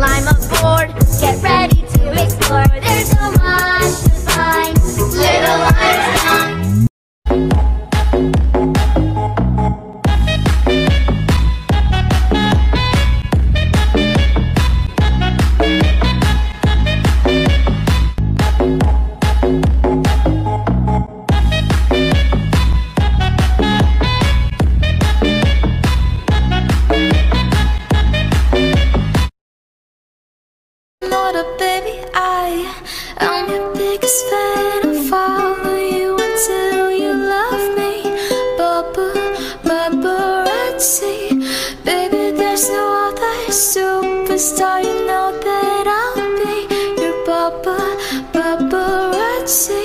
climb aboard, get ready to explore. There's so much to find, little Einstein. Baby, I am your biggest fan. I'll follow you until you love me. Paparazzi, baby, there's no other superstar. You know that I'll be your paparazzi.